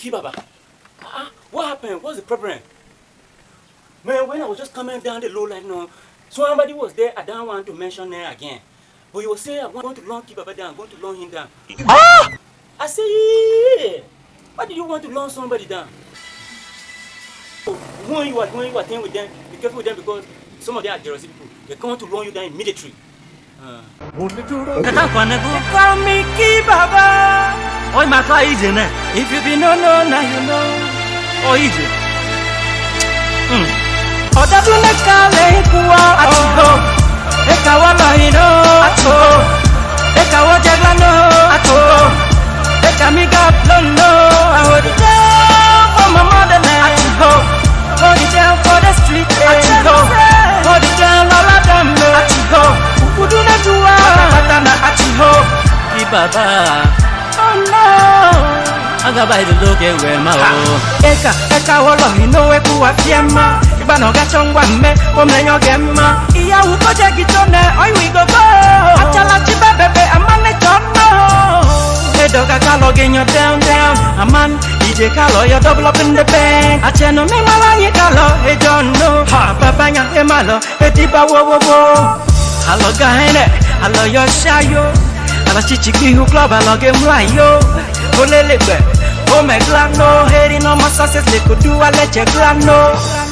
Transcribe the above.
Kibaba, what happened? What's the problem? Man, when I was just coming down the low line now, somebody was there. I don't want to mention name again. But you will say, I'm going to long Kibaba down, I'm going to long him down. Ah! I say, yeah. Why do you want to long somebody down? When you are staying with them, be careful with them because some of them are jealous people. They're going to long you down immediately. They call me Kibaba. Oh, my car is in it. If you be no, now you know. Oh, easy. Oh, that's when I call it. Oh, it's our Mahino. It's our Jaglano. It's a mega no. I would down for my motherland. Hold it down for the street. Hold it down all of them. Who do not do Kibaba. Oh no, I got by the look at where my Eka, you know, Equa Fiamma. If I don't get on one man, or Mayo Gamma, Ia will go check it on there, or we go. Achalachiba, baby, I'm on it, don't know. Hey, dog, I can log in your down. A man, DJ Carlo, you're double up in the bank. I tell no me, Malani Carlo, hey, don't know. Ha, Papanga, Emalo, Etiba, wo. Hello, Gahene, hello, your shayo. I chichi who club and log him right yo. Oh, lele, oh, my glano, heading on my success, they could do a let your glano.